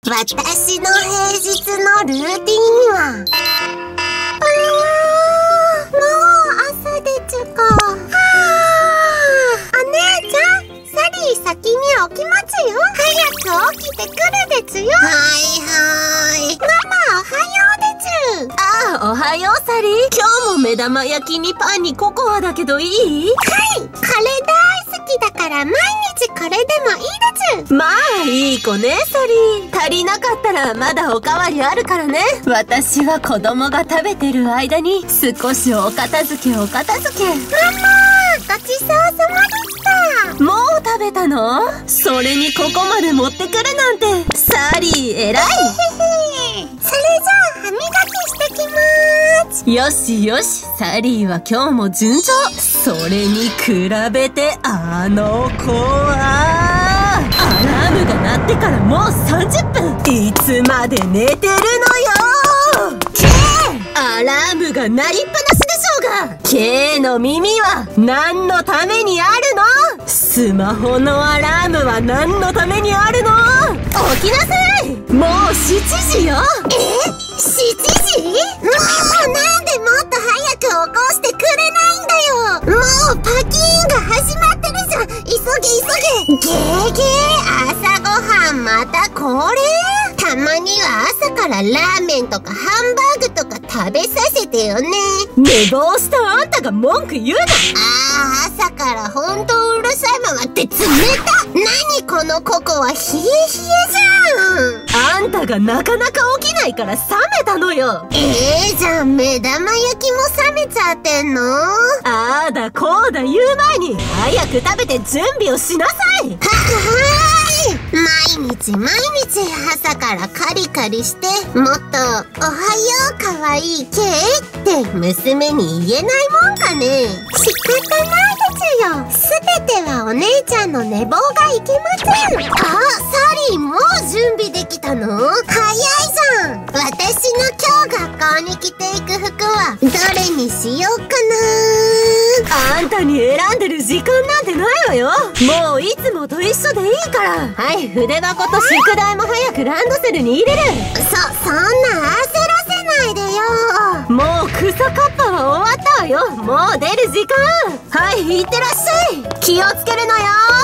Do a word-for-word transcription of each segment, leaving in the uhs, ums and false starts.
私の平日のルーティンは、あー、もう朝でちゅか。はー、お姉ちゃん、サリー先に起きますよ。早く起きてくるでちゅよ。はいはーい。ママおはようでちゅ。 ああ、おはようサリー。今日も目玉焼きにパンにココアだけどいい？ はい、これ大好きだから毎日これでもいいでちゅ。 まあいい子ねサリー。足りなかったらまだおかわりあるからね。私は子供が食べてる間に少しお片付けお片付け。 ママ、ごちそうさまでした。 もう食べたの？それにここまで持ってくるなんてサリー偉い。 それじゃあ歯磨きしてきまーす。 よしよし、サリーは今日も順調。それに比べてあの子はアラームが鳴ってからもうさんじゅっぷん。いつまで寝てるのよ。ケー、アラームが鳴りっぱなしでしょうが。ケーの耳は何のためにあるの？スマホのアラームは何のためにあるの？起きなさい。もうしちじよ。 え？しちじ？もうなんでもっと早く起こしてくれないんだよ。もうパキーンが始まってるじゃん。急げ急げ。ゲーゲー、朝ごはんまたこれ？たまには朝からラーメンとかハンバーグとか食べさせてよね。 寝坊したあんたが文句言うな。 あー、朝からほんとうるさいままって冷た。何このココア冷え冷えじゃん。 あんたがなかなか起きないから冷めたのよ。 えー、じゃあ目玉焼きも冷めちゃってんの？ あーだこうだ言う前に早く食べて準備をしなさい。 は、はーい。毎日毎日朝からカリカリして、もっとおはようかわいいケーって娘に言えないもんかね。仕方ないでちゅよ。すべてはお姉ちゃんの寝坊がいけません。あ、サリーもう準備できたの？早いじゃん。私の今日学校に着ていく服はどれにしようかな。 あんたに選んでる時間なんてないわよ。もういつもと一緒でいいから。はい、筆箱と宿題も早くランドセルに入れる。 そ、そんな焦らせないでよ。 もう草カッパは終わったわよ。もう出る時間。はい、いってらっしゃい。気をつけるのよ。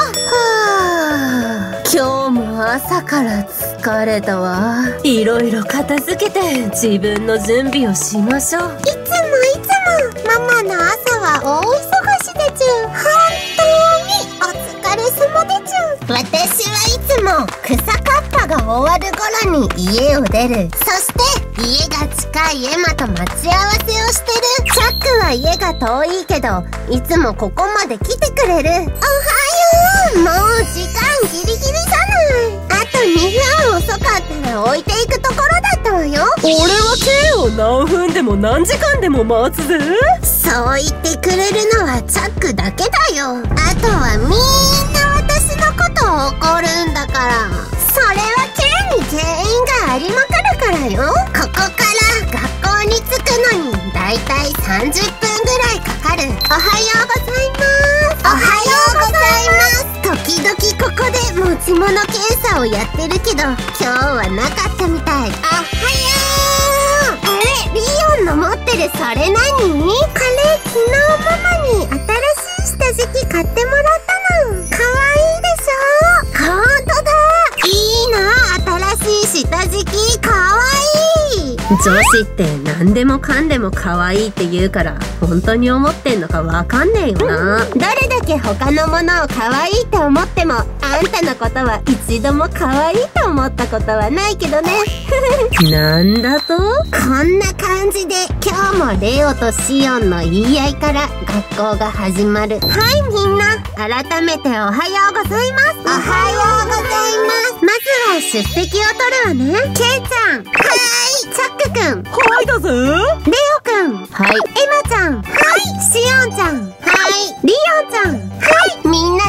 はぁ、今日も朝から疲れたわ。いろいろ片付けて自分の準備をしましょう。 いつもいつもママの朝は大忙しでちゅ。本当にお疲れ様でちゅ。私はいつも草カッパが終わる頃に家を出る。そして家が近いエマと待ち合わせをしてる。チャックは家が遠いけどいつもここまで来てくれる。おはよう。もう時間ギリギリじゃない。あとにふん遅かったら置いていくところだったわよ。 俺はケイを何分でも何時間でも待つぜ。 そう言ってくれるのはチャックだけだよ。あとはみんな私のことを怒るんだから。それはケイに原因がありまくるからよ。ここから学校に着くのにだいたいさんじゅっぷんぐらいかかる。おはようございます。おはようございます。時々ここで持ち物検査をやってるけど今日はなかったみたい。おはよう。あれ、リオンの持ってるそれ何？これ昨日ママに新しい下敷き買ってもらったの。かわいいでしょ？ほんとだ。いいな、新しい下敷き。かわいい。 女子って何でもかんでも可愛いって言うから本当に思ってんのかわかんねえよな。 どれだけ他のものを可愛いって思ってもあんたのことは一度も可愛いと思ったことはないけどね。 なんだと？ こんな感じで今日もレオとシオンの言い合いから学校が始まる。はいみんな、改めておはようございます。おはようございます。まずは出席を取るわね。ケイちゃん。はーい。チャックくん。 はいだぜ。 レオくん。 はい。 エマちゃん。はい。シオンちゃん。はい。リオンちゃん。はい。みんな元気？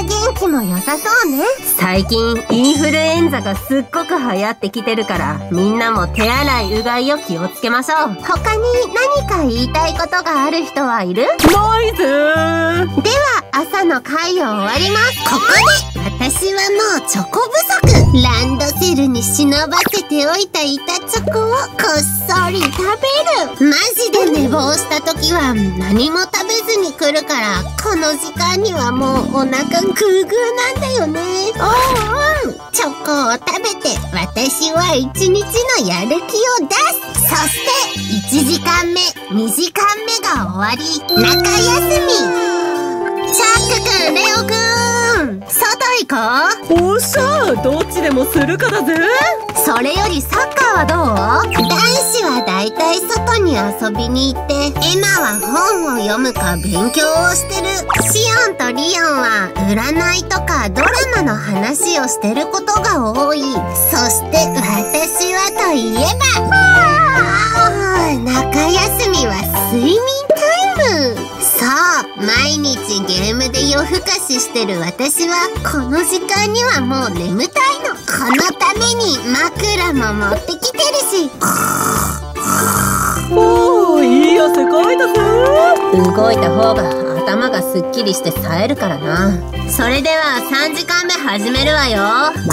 気も良さそうね。 最近インフルエンザがすっごく流行ってきてるから、みんなも手洗いうがいを気をつけましょう。 他に何か言いたいことがある人はいる？ ないぜー。 では朝の会を終わります。ここで私はもうチョコ不足。ランドセルに忍ばせておいた板チョコをこっそり食べる。マジで寝坊した時は何も食べずに来るから、この時間にはもうお腹グーグーなんだよね。おうおう、チョコを食べて私は一日のやる気を出す。そしていちじかんめ、にじかんめが終わり、中休み。チャックくん、レオくん、外行こう。 おっしゃ、どっちでもするかだぜ。 それよりサッカーはどう？男子はだいたい外に遊びに行って、エマは本を読むか勉強をしてる。シオンとリオンは占いとかドラマの話をしてることが多い。そして私はといえば、中休みは睡眠タイム。そう、毎日ゲームで夜更かししてる私はこの時間にはもう眠たいの。このために枕も持ってきてるし。 おー、いい汗かいたぜ。動いた方が頭がすっきりして冴えるからな。それではさんじかんめ始めるわよ。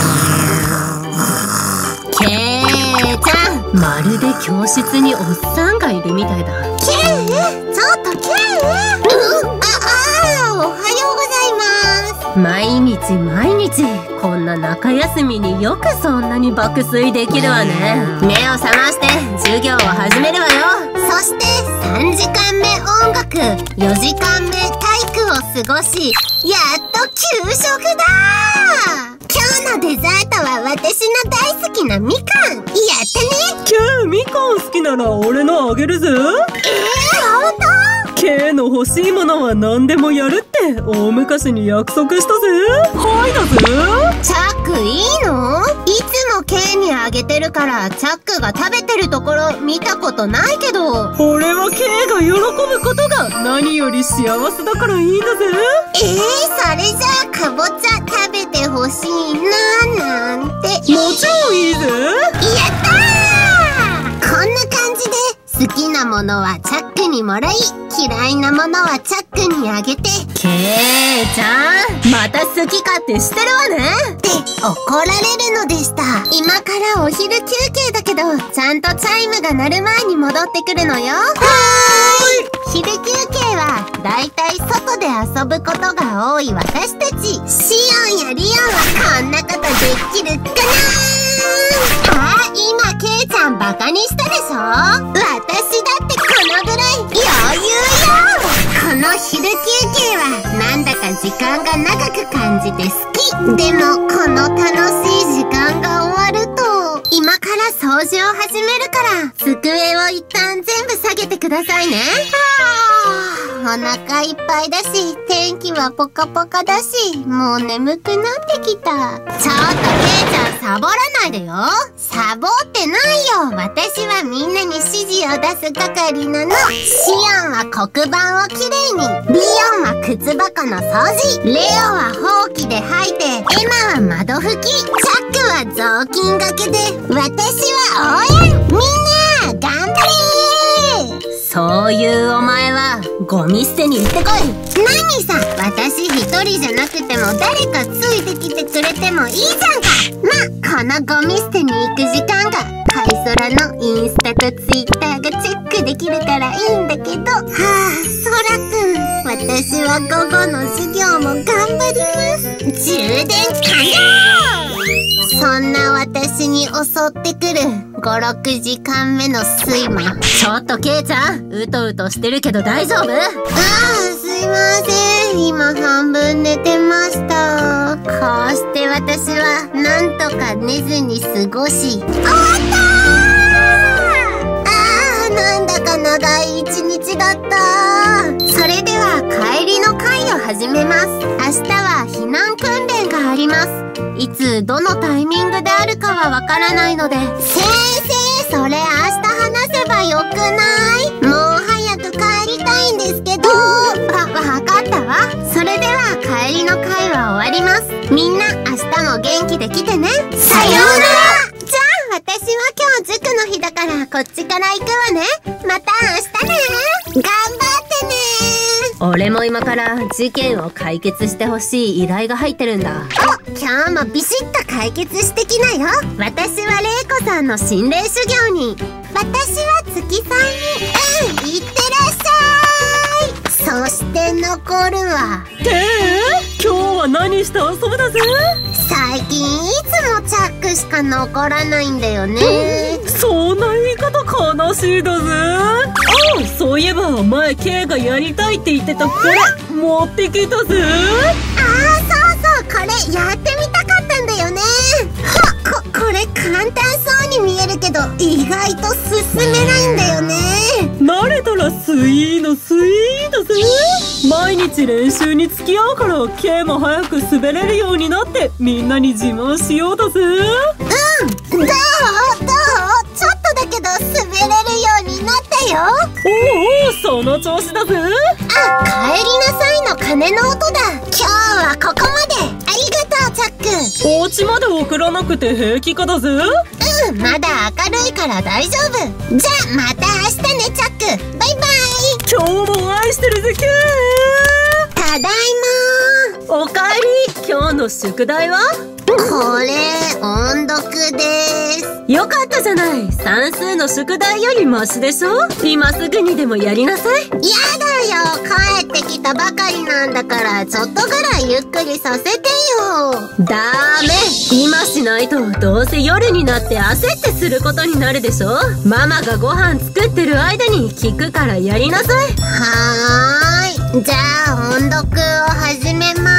ケイちゃん、まるで教室におっさんがいるみたいだ。 ケイ、ちょっとケイ、うん、ああ、おはようございます。 毎日毎日こんな中休みによくそんなに爆睡できるわね。目を覚まして授業を始めるわよ。 そしてさんじかんめ音楽、よじかんめ体育を過ごし、やっと給食だ。今日のデザートは私の大好きなみかん。やったね。 ケイ、みかん好きなら俺のあげるぜ。 えー、ほんと？ ケイの欲しいものは何でもやるって大昔に約束したぜ。はいだぜ。 チャックいいの？いつもケイにあげてるからチャックが食べてるところ見たことないけど。 俺はケイが喜ぶことが何より幸せだからいいんだぜ。 えー、それじゃあかぼちゃ食べてほしいななんて。 もちろんいいぜ。やったー。こんな感じで好きなものはチャックにもらい、嫌いなものはチャックにあげて。 ケイちゃん、また好き勝手してるわねって怒られるのでした。今からお昼休憩だけど、ちゃんとチャイムが鳴る前に戻ってくるのよ。はーい。昼休憩はだいたい外で遊ぶことが多い私たち。シオンやリオンはこんなことできるかなー。あ、今ケイちゃんバカにしたでしょ。私だってこのぐらい余裕よ。この昼休憩はなんだか時間が長く感じて好き。でもこの楽しい時間が終わると、今から掃除を始めるから机を一旦全部下げてくださいね。はあ、お腹いっぱいだし、天気はポカポカだし、もう眠くなってきた。ちょっとケイちゃんサボらないでよ。サボってないよ。私はみんなに指示を出す係なの。シオンは黒板をきれいに、リオンは靴箱の掃除、レオはほうきで吐いて、エマは窓拭き、チャックは雑巾がけで、私は応援。みんな頑張れー。 そういうお前はゴミ捨てに行ってこい。 何さ、私一人じゃなくても誰かついてきてくれてもいいじゃんか。ま、このゴミ捨てに行く時間がカイソラのインスタとツイッターがチェックできるからいいんだけど。はぁ、ソラくん、私は午後の授業も頑張ります。充電完了。そんな私に襲ってくるご、ろくじかんめの睡魔。 ちょっとケイちゃん、うとうとしてるけど大丈夫？ ああ、すいません。今半分寝てました。こうして私はなんとか寝ずに過ごし、終わったー。ああ、なんだか長い一日だった。それでは帰りの会を始めます。明日は避難訓練があります。いつどのタイミングであるかはわからないので。先生、それ明日話せばよくない？もう早く帰りたいんですけど。わ、わかったわ。それでは帰りの会はは終わります。みんな明日も元気で来てね。さようなら。じゃあ私は今日塾の日だからこっちから行くわね。また明日ね。頑張ってね。 俺も今から事件を解決してほしい依頼が入ってるんだ。 お、今日もビシッと解決してきなよ。私は玲子さんの心霊修行に。私は月さんに。うん、いってらっしゃい。そして残るはてー、今日は何して遊ぶだぜ。 最近いつもチャックしか残らないんだよね。 そんな言い方悲しいだぜ。あ、そういえば前 K がやりたいって言ってたこれ持ってきたぜ。 ああ、そうそう、これやってみたかったんだよね。こ、これ簡単そうに見えるけど意外と進めないんだよね。 慣れたらスイーのスイーだぜ。毎日練習に付き合うから K も早く滑れるようになってみんなに自慢しようだぜ。 うん、どうどう、ちょっとだけど滑れるようになったよ。 おお、その調子だぜ。 あ、帰りなさいの鐘の音だ。今日はここまで。ありがとうチャック。 お家まで送らなくて平気かだぜ。 うん、まだ明るいから大丈夫。じゃあまた明日ねチャック。バイバイ。 今日も愛してるぜ K。 ただいま。 おかえり。今日の宿題は？ これ音読です。 よかったじゃない。算数の宿題よりマシでしょ。今すぐにでもやりなさい。 やだよ、帰ってきたばかりなんだからちょっとぐらいゆっくりさせてよ。 ダメ、今しないとどうせ夜になって焦ってすることになるでしょ。ママがご飯作ってる間に聞くからやりなさい。 はーい、じゃあ音読を始めます。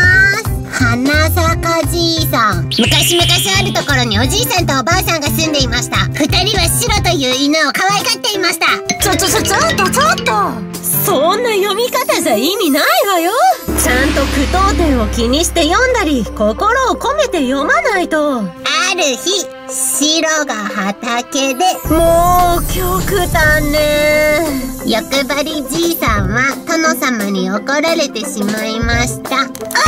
花坂じいさん。昔々あるところにおじいさんとおばあさんが住んでいました。二人はシロという犬を可愛がっていました。ちょちょちょちょっとちょっと、 そんな読み方じゃ意味ないわよ。ちゃんと句読点を気にして読んだり心を込めて読まないと。 ある日、シロが畑で。 もう極端ね。 欲張りじいさんは殿様に怒られてしまいました。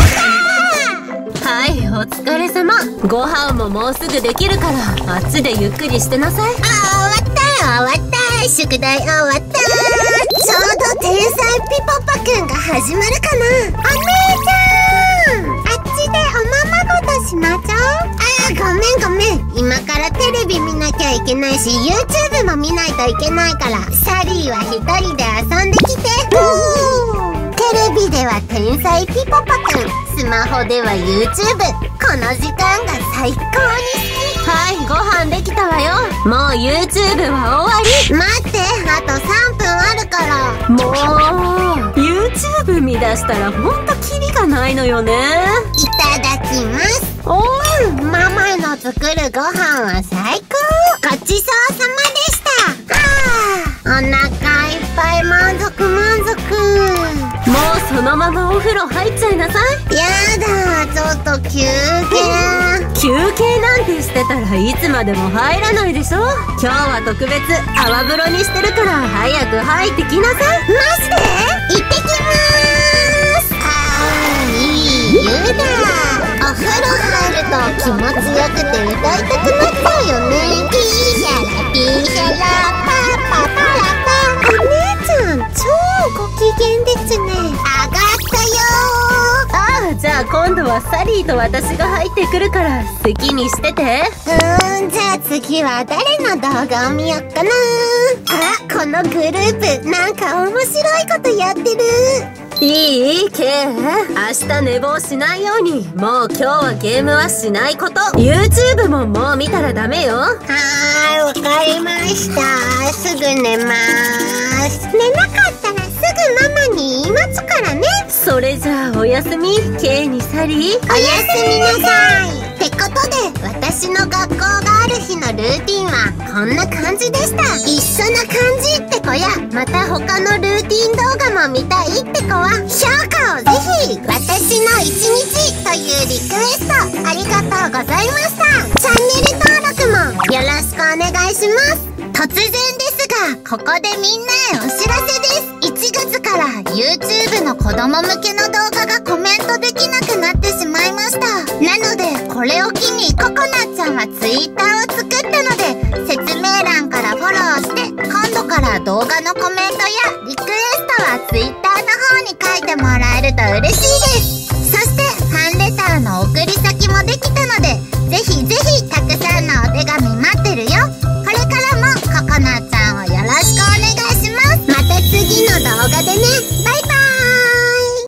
はい、お疲れ様。ご飯ももうすぐできるからあっちでゆっくりしてなさい。 あ、終わった終わった、宿題終わった。ちょうど天才ピポパくんが始まるかな。お姉ちゃん、あっちでおままごとしましょう。あー、ごめんごめん、今からテレビ見なきゃいけないし YouTube も見ないといけないから、サリーは一人で遊んできて。テレビでは天才ピポパくん、スマホでは YouTube。 この時間が最高に好き。 はい、ご飯できたわよ。もう YouTube は終わり。 待って、あとさんぷんあるから。 もう YouTube 見出したらほんとキリがないのよね。 いただきます。おー、ママの作るご飯は最高。ごちそうさまでした。あー、お腹いっぱい、満足満足。 もうそのままお風呂入っちゃいなさい。 やだ、ちょっと休憩。 休憩なんてしてたらいつまでも入らないでしょ。今日は特別泡風呂にしてるから早く入ってきなさい。 マジで？行ってきまーす。あー、いい湯だ。お風呂入ると気持ちよくて歌いたくなっちゃうよね。ピーヒャラピーヒャラパーパパラパ。お姉ちゃん超ご機嫌ですね。上がったよー。 ああ、じゃあ今度はサリーと私が入ってくるから好きにしてて。 うーん、じゃあ次は誰の動画を見よっかな。あ、このグループなんか面白いことやってる。 いい？ K、 明日寝坊しないようにもう今日はゲームはしないこと。 YouTube ももう見たらダメよ。 はーい、わかりました。すぐ寝まーす。寝なかったらすぐママに言いますからね。 それじゃあおやすみ K にサリー。 おやすみなさい。ってことで私の学校がある日のルーティンはこんな感じでした。一緒な感じって子や、また他のルーティン動画も見たいって子は評価をぜひ。私の一日というリクエストありがとうございました。チャンネル登録もよろしくお願いします。突然ですがここでみんなへお知らせです。いちがつから YouTube の子供向けの動画がコメントできなくなってしまいれを機にココナッちゃんはツイッターを作ったので、説明欄からフォローして、今度から動画のコメントやリクエ